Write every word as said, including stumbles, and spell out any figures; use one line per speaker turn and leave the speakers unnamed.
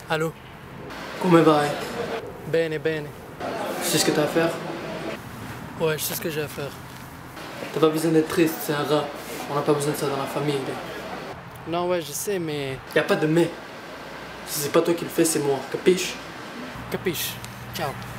Allô?
Come vai?
Bene, bene.
Tu sais ce que t'as à faire?
Ouais, je sais ce que j'ai à faire.
T'as pas besoin d'être triste, c'est un rat. On n'a pas besoin de ça dans la famille.
Non, ouais, je sais, mais...
Y a pas de mais. Si c'est pas toi qui le fais, c'est moi. Capiche?
Capiche? Ciao.